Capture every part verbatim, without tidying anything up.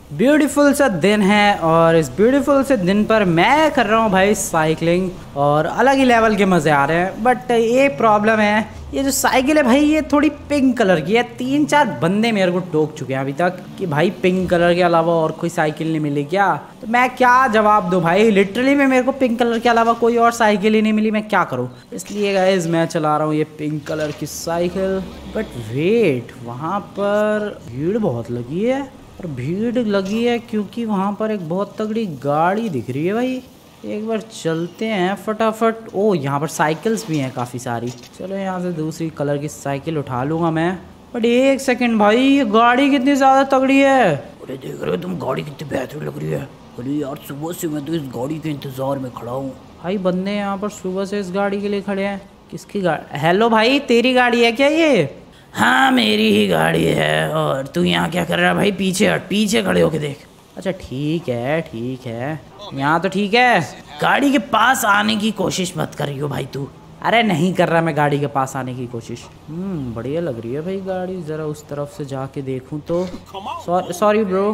Beautiful सा दिन है और इस ब्यूटीफुल से दिन पर मैं कर रहा हूँ भाई साइकिलिंग और अलग ही लेवल के मज़े आ रहे हैं। बट ये प्रॉब्लम है, ये जो साइकिल है भाई ये थोड़ी पिंक कलर की है। तीन चार बंदे मेरे को टोक चुके हैं अभी तक कि भाई पिंक कलर के अलावा और कोई साइकिल नहीं मिली क्या। तो मैं क्या जवाब दूँ भाई, लिटरली में मेरे को पिंक कलर के अलावा कोई और साइकिल ही नहीं मिली, मैं क्या करूँ। इसलिए गाइस मैं चला रहा हूँ ये पिंक कलर की साइकिल। बट वेट, वहाँ पर भीड़ बहुत लगी है और भीड़ लगी है क्योंकि वहाँ पर एक बहुत तगड़ी गाड़ी दिख रही है भाई। एक बार चलते हैं फटाफट। ओ यहाँ पर साइकिल्स भी हैं काफ़ी सारी। चलो यहाँ से दूसरी कलर की साइकिल उठा लूँगा मैं। बट एक सेकंड भाई, ये गाड़ी कितनी ज़्यादा तगड़ी है। अरे देख रहे हो तुम, गाड़ी कितनी बेहतरीन लग रही है। अरे यार सुबह से मैं तो इस गाड़ी के इंतज़ार में खड़ा हूँ। भाई बंदे यहाँ पर सुबह से इस गाड़ी के लिए खड़े हैं। किसकी गाड़ी? हेलो भाई, तेरी गाड़ी है क्या ये? हाँ मेरी ही गाड़ी है। और तू यहाँ क्या कर रहा है भाई? पीछे हट, पीछे खड़े होके देख। अच्छा ठीक है ठीक है, यहाँ तो ठीक है। गाड़ी के पास आने की कोशिश मत करियो भाई तू। अरे नहीं कर रहा मैं गाड़ी के पास आने की कोशिश। हम्म बढ़िया लग रही है भाई गाड़ी। ज़रा उस तरफ से जाके देखूँ तो। Sorry bro.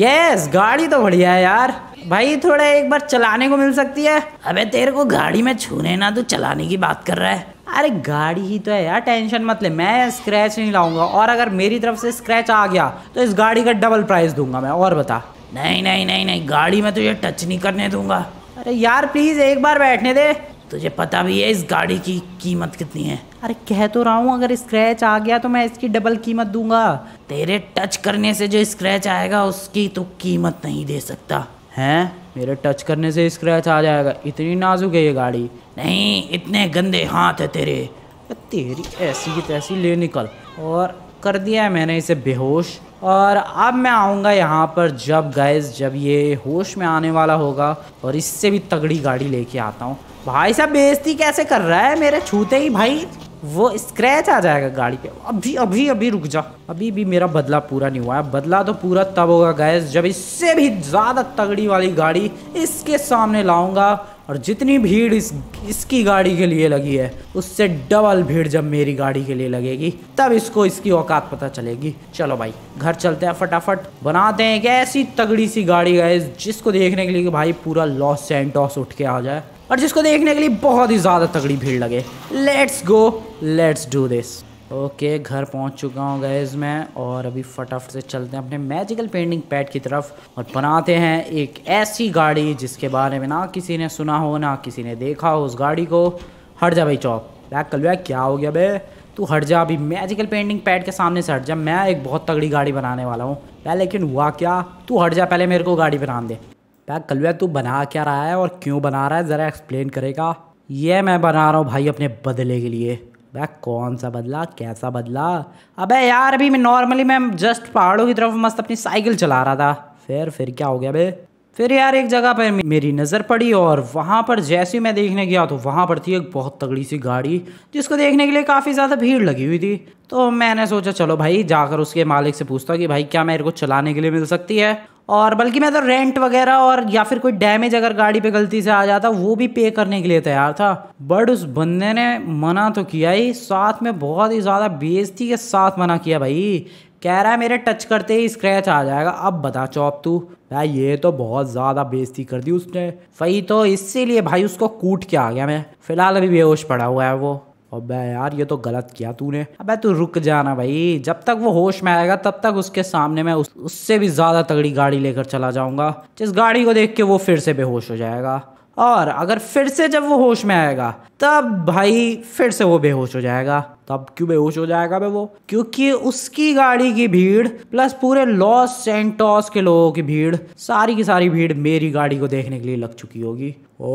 यस गाड़ी तो बढ़िया है यार। भाई थोड़ा एक बार चलाने को मिल सकती है? अबे तेरे को गाड़ी में छूने ना, तू चलाने की बात कर रहा है। अरे गाड़ी ही तो है यार, टेंशन मत ले, मैं स्क्रैच नहीं लाऊंगा। और अगर मेरी तरफ से स्क्रैच आ गया तो इस गाड़ी का डबल प्राइस दूंगा मैं। और बता। नहीं नहीं नहीं नहीं, गाड़ी में तुझे टच नहीं करने दूंगा। अरे यार प्लीज एक बार बैठने दे। तुझे पता भी है इस गाड़ी की कीमत कितनी है? अरे कह तो रहा हूँ अगर स्क्रैच आ गया तो मैं इसकी डबल कीमत दूंगा। तेरे टच करने से जो स्क्रैच आएगा उसकी तो कीमत नहीं दे सकता हैं। मेरे टच करने से स्क्रैच आ जाएगा? इतनी नाजुक है ये गाड़ी? नहीं, इतने गंदे हाथ है तेरे। तेरी ऐसी की तैसी ले निकल। और कर दिया है मैंने इसे बेहोश। और अब मैं आऊँगा यहाँ पर जब गाइस जब ये होश में आने वाला होगा और इससे भी तगड़ी गाड़ी लेके आता हूँ। भाई साहब बेइज्जती कैसे कर रहा है मेरे छूते ही भाई, वो स्क्रैच आ जाएगा गाड़ी पे। अभी अभी अभी रुक जा, अभी भी मेरा बदला पूरा नहीं हुआ है। बदला तो पूरा तब होगा गैस जब इससे भी ज़्यादा तगड़ी वाली गाड़ी इसके सामने लाऊंगा। और जितनी भीड़ इस इसकी गाड़ी के लिए लगी है उससे डबल भीड़ जब मेरी गाड़ी के लिए लगेगी तब इसको इसकी औकात पता चलेगी। चलो भाई घर चलते हैं, फटाफट बनाते हैं एक ऐसी तगड़ी सी गाड़ी गैस जिसको देखने के लिए भाई पूरा लॉस सैंटोस उठ के आ जाए और जिसको देखने के लिए बहुत ही ज़्यादा तगड़ी भीड़ लगे। Let's go, let's do this. Okay घर पहुंच चुका हूँ गैस मैं। और अभी फटाफट से चलते हैं अपने मैजिकल पेंटिंग पैड की तरफ और बनाते हैं एक ऐसी गाड़ी जिसके बारे में ना किसी ने सुना हो ना किसी ने देखा हो उस गाड़ी को। हट जा भाई चौक। बैक कल बैक क्या हो गया बे? तू हट जा अभी, मैजिकल पेंटिंग पैड के सामने से हट जा। मैं एक बहुत तगड़ी गाड़ी बनाने वाला हूँ। पहले लेकिन हुआ क्या, तू हट जा पहले, मेरे को गाड़ी बना दे। बैक कलवा तू बना क्या रहा है और क्यों बना रहा है, ज़रा एक्सप्लेन करेगा? ये मैं बना रहा हूँ भाई अपने बदले के लिए। बैक कौन सा बदला, कैसा बदला? अबे यार अभी मैं नॉर्मली मैं जस्ट पहाड़ों की तरफ मस्त अपनी साइकिल चला रहा था। फिर फिर क्या हो गया बे? फिर यार एक जगह पर मेरी नज़र पड़ी और वहाँ पर जैसे ही मैं देखने गया तो वहाँ पर थी एक बहुत तगड़ी सी गाड़ी जिसको देखने के लिए काफ़ी ज़्यादा भीड़ लगी हुई थी। तो मैंने सोचा चलो भाई जाकर उसके मालिक से पूछता कि भाई क्या मेरे को चलाने के लिए मिल सकती है। और बल्कि मैं तो रेंट वगैरह और या फिर कोई डैमेज अगर गाड़ी पे गलती से आ जाता वो भी पे करने के लिए तैयार था। बट उस बंदे ने मना तो किया ही, साथ में बहुत ही ज़्यादा बेइज्जती के साथ मना किया भाई। कह रहा है मेरे टच करते ही स्क्रैच आ जाएगा। अब बता चौप तू, भाई ये तो बहुत ज़्यादा बेइज्जती कर दी उसने। वही तो इसीलिए भाई उसको कूट के आ गया मैं। फिलहाल अभी बेहोश पड़ा हुआ है वो। अबे यार ये तो गलत किया तूने। अबे तू रुक जाना भाई, जब तक वो होश में आएगा तब तक उसके सामने मैं उस, उससे भी ज़्यादा तगड़ी गाड़ी लेकर चला जाऊंगा जिस गाड़ी को देख के वो फिर से बेहोश हो जाएगा। और अगर फिर से जब वो होश में आएगा तब भाई फिर से वो बेहोश हो जाएगा। तब क्यों बेहोश हो जाएगा बे वो? क्योंकि उसकी गाड़ी की भीड़ प्लस पूरे लॉस सैंटोस के लोगों की भीड़, सारी की सारी भीड़ मेरी गाड़ी को देखने के लिए लग चुकी होगी।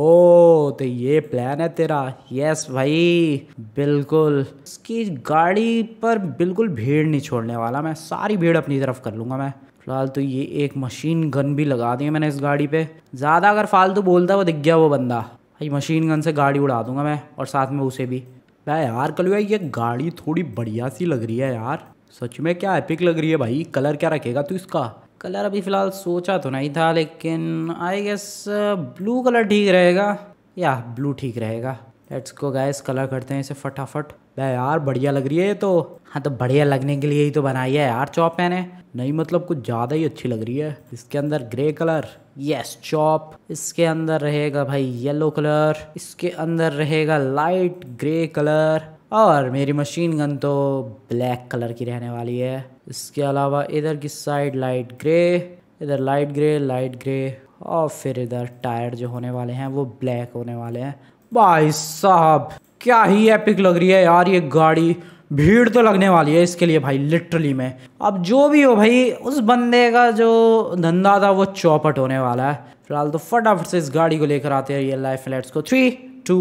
ओ तो ये प्लान है तेरा? यस भाई बिल्कुल, उसकी गाड़ी पर बिल्कुल भीड़ नहीं छोड़ने वाला मैं, सारी भीड़ अपनी तरफ कर लूँगा मैं। फिलहाल तो ये एक मशीन गन भी लगा दी है मैंने इस गाड़ी पे। ज़्यादा अगर फालतू बोलता वो दिख गया वो बंदा, भाई मशीन गन से गाड़ी उड़ा दूंगा मैं और साथ में उसे भी। भाई यार कल ये गाड़ी थोड़ी बढ़िया सी लग रही है यार, सच में क्या एपिक लग रही है भाई। कलर क्या रखेगा तू इसका? कलर अभी फ़िलहाल सोचा तो नहीं था लेकिन आई गेस ब्लू कलर ठीक रहेगा। या ब्लू ठीक रहेगा। लेट्स गो गाइस, कलर करते हैं इसे फटाफट। भाई यार बढ़िया लग रही है ये तो। हाँ तो बढ़िया लगने के लिए ही तो बनाई है यार चॉप मैंने, नहीं मतलब कुछ ज़्यादा ही अच्छी लग रही है। इसके अंदर ग्रे कलर, यस चॉप। इसके अंदर रहेगा भाई येलो कलर, इसके अंदर रहेगा लाइट ग्रे कलर, और मेरी मशीन गन तो ब्लैक कलर की रहने वाली है। इसके अलावा इधर की साइड लाइट ग्रे, इधर लाइट ग्रे लाइट ग्रे, और फिर इधर टायर जो होने वाले हैं वो ब्लैक होने वाले हैं। भाई साहब क्या ही एपिक लग रही है यार ये गाड़ी। भीड़ तो लगने वाली है इसके लिए भाई लिटरली में। अब जो भी हो भाई, उस बंदे का जो धंधा था वो चौपट होने वाला है। फिलहाल तो फटाफट से इस गाड़ी को लेकर आते हैं रियल लाइफ में। Let's go, three two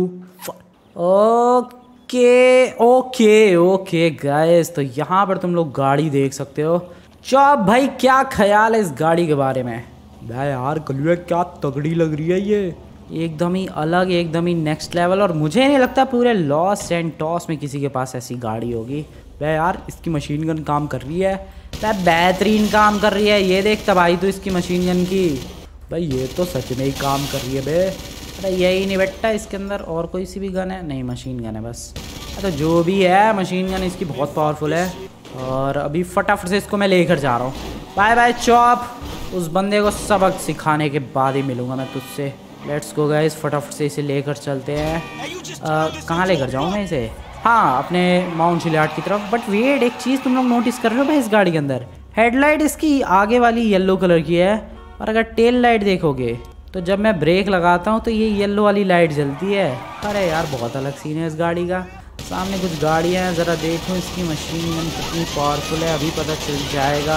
okay okay okay guys, तो यहाँ पर तुम लोग गाड़ी देख सकते हो। चौप भाई क्या ख्याल है इस गाड़ी के बारे में? भाई यार कलुआ क्या तगड़ी लग रही है ये, एकदम ही अलग, एकदम ही नेक्स्ट लेवल। और मुझे नहीं लगता पूरे लॉस सैंटोस में किसी के पास ऐसी गाड़ी होगी। भाई यार इसकी मशीन गन काम कर रही है, भाई बेहतरीन काम कर रही है। ये देखता भाई तो इसकी मशीन गन की, भाई ये तो सच में ही काम कर रही है बे। अरे यही नहीं बेटा, इसके अंदर और कोई सी भी गन है? नहीं, मशीन गन है बस। तो जो भी है मशीन गन इसकी बहुत पावरफुल है। और अभी फटाफट से इसको मैं लेकर जा रहा हूँ। बाय बाय चॉप, उस बंदे को सबक सिखाने के बाद ही मिलूँगा मैं तुझसे। लेट्स गो गाइस, फटाफट से इसे लेकर चलते हैं। कहाँ लेकर जाऊँ मैं इसे? हाँ अपने माउंट शिलाट की तरफ। बट वेट, एक चीज़ तुम लोग नोटिस कर रहे हो भाई इस गाड़ी के अंदर? हेडलाइट इसकी आगे वाली येलो कलर की है, और अगर टेल लाइट देखोगे तो जब मैं ब्रेक लगाता हूँ तो ये येलो वाली लाइट जलती है। अरे यार बहुत अलग सीन है इस गाड़ी का। सामने कुछ गाड़ियाँ हैं, ज़रा देखो इसकी मशीन गन कितनी पावरफुल है, अभी पता चल जाएगा।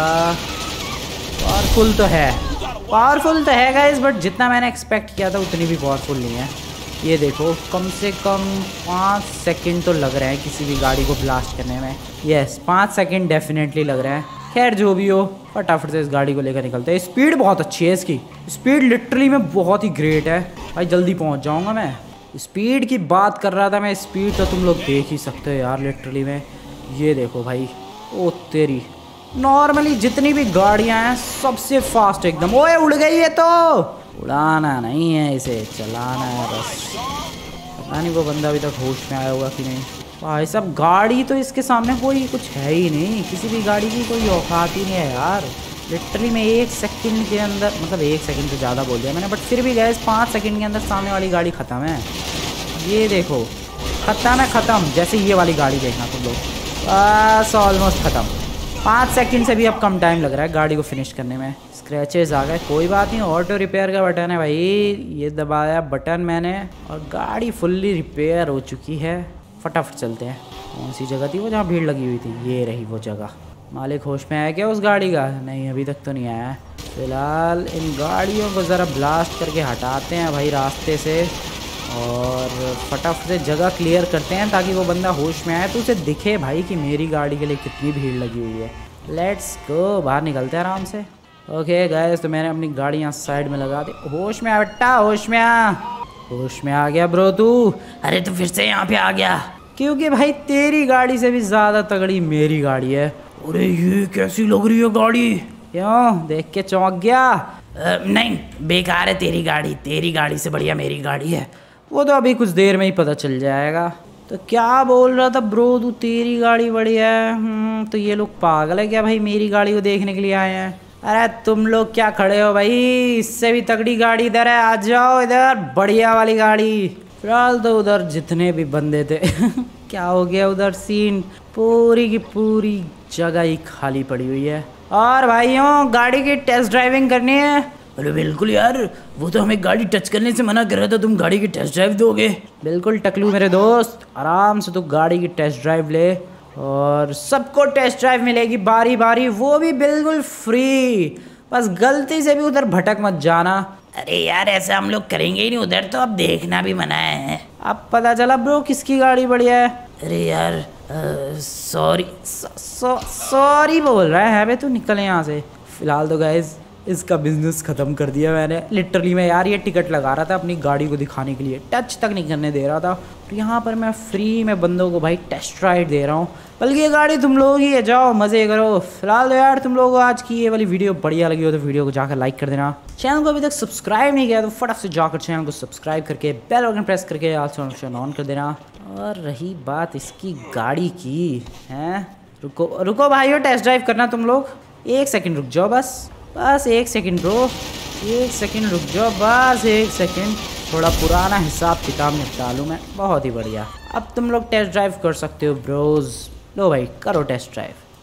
पावरफुल तो है, पावरफुल तो है गाइस, बट जितना मैंने एक्सपेक्ट किया था उतनी भी पावरफुल नहीं है। ये देखो कम से कम पाँच सेकंड तो लग रहे हैं किसी भी गाड़ी को ब्लास्ट करने में। यस पाँच सेकंड डेफिनेटली लग रहे हैं। खैर जो भी हो, फटाफट से इस गाड़ी को लेकर निकलते हैं। स्पीड बहुत अच्छी है इसकी, स्पीड लिटरली में बहुत ही ग्रेट है भाई, जल्दी पहुंच जाऊंगा मैं। स्पीड की बात कर रहा था मैं, स्पीड तो तुम लोग देख ही सकते हो यार लिटरली में। ये देखो भाई, ओ तेरी, नॉर्मली जितनी भी गाड़ियां हैं सबसे फास्ट एकदम। ओए उड़ गई है तो, उड़ाना नहीं है इसे, चलाना है बस। पता नहीं वो बंदा अभी तक होश में आया होगा कि नहीं। भाई साहब गाड़ी तो इसके सामने कोई कुछ है ही नहीं, किसी भी गाड़ी की कोई औकात ही नहीं है यार लिटरली में। एक सेकंड के अंदर, मतलब एक सेकंड से ज़्यादा बोल दिया मैंने, बट फिर भी गैस पाँच सेकंड के अंदर सामने वाली गाड़ी ख़त्म है। ये देखो ख़त्म है, ख़त्म। जैसे ये वाली गाड़ी देखना तुम लोग, बस ऑलमोस्ट ख़त्म। पाँच सेकंड से भी अब कम टाइम लग रहा है गाड़ी को फिनिश करने में। स्क्रैचेस आ गए, कोई बात नहीं, ऑटो रिपेयर का बटन है भाई, ये दबाया बटन मैंने और गाड़ी फुल्ली रिपेयर हो चुकी है। फटाफट चलते हैं। कौन सी जगह थी वो जहाँ भीड़ लगी हुई थी? ये रही वो जगह। मालिक होश में आया क्या उस गाड़ी का? नहीं अभी तक तो नहीं आया। फिलहाल इन गाड़ियों को ज़रा ब्लास्ट करके हटाते हैं भाई रास्ते से, और फटाफट से जगह क्लियर करते हैं ताकि वो बंदा होश में आए तो उसे दिखे भाई कि मेरी गाड़ी के लिए कितनी भीड़ लगी हुई है। लेट्स गो, बाहर निकलते हैं आराम से। ओके गाइस, तो मैंने अपनी गाड़ी यहाँ साइड में लगा दी। होश में आ बेटा, होश में आ। होश में आ गया ब्रो तू? अरे तू फिर से यहाँ पे आ गया? क्योंकि भाई तेरी गाड़ी से भी ज़्यादा तगड़ी मेरी गाड़ी है। अरे ये कैसी लग रही है गाड़ी? क्यों देख के चौंक गया? आ, नहीं बेकार है तेरी गाड़ी, तेरी गाड़ी से बढ़िया मेरी गाड़ी है। वो तो अभी कुछ देर में ही पता चल जाएगा। तो क्या बोल रहा था ब्रो तू, तेरी गाड़ी बढ़िया है? तो ये लोग पागल है क्या भाई, मेरी गाड़ी को देखने के लिए आए हैं? अरे तुम लोग क्या खड़े हो भाई, इससे भी तगड़ी गाड़ी इधर है, आ जाओ इधर, बढ़िया वाली गाड़ी। फिलहाल तो उधर जितने भी बंदे थे क्या हो गया उधर सीन, पूरी की पूरी जगह ही खाली पड़ी हुई है। और भाइयों गाड़ी की टेस्ट ड्राइविंग करनी है? अरे बिल्कुल यार, वो तो हमें गाड़ी टच करने से मना कर रहा था, तुम गाड़ी की टेस्ट ड्राइव दोगे? बिल्कुल टकलू मेरे दोस्त, आराम से तू गाड़ी की टेस्ट ड्राइव ले, और सबको टेस्ट ड्राइव मिलेगी बारी बारी, वो भी बिल्कुल फ्री। बस गलती से भी उधर भटक मत जाना। अरे यार ऐसा हम लोग करेंगे ही नहीं, उधर तो अब देखना भी मना है। अब पता चला ब्रो किसकी गाड़ी बढ़िया है। अरे यार सॉरी सॉरी बोल रहा है बे, तू निकल यहाँ से। फिलहाल तो गाइज इसका बिजनेस ख़त्म कर दिया मैंने लिटरली। मैं यार ये टिकट लगा रहा था अपनी गाड़ी को दिखाने के लिए, टच तक नहीं करने दे रहा था। तो यहाँ पर मैं फ्री में बंदों को भाई टेस्ट राइड दे रहा हूँ, बल्कि ये गाड़ी तुम लोग ही है, जाओ मज़े करो। फिलहाल तो यार तुम लोगों को आज की ये वाली वीडियो बढ़िया लगी हो तो वीडियो को जाकर लाइक कर देना। चैनल को अभी तक सब्सक्राइब नहीं किया तो फटाफट से जाकर चैनल को सब्सक्राइब करके बेल आइकन प्रेस करके ऑल ऑन कर देना। और रही बात इसकी गाड़ी की, हैं रुको रुको भाइयों, टेस्ट ड्राइव करना तुम लोग। एक सेकंड रुक जाओ, बस बस एक सेकंड ब्रो, एक सेकंड रुक जाओ, बस एक सेकंड। थोड़ा पुराना हिसाब किताब निपटा लूँ मैं। बहुत ही बढ़िया, अब तुम लोग टेस्ट ड्राइव कर सकते हो ब्रोज। लो भाई करो टेस्ट ड्राइव।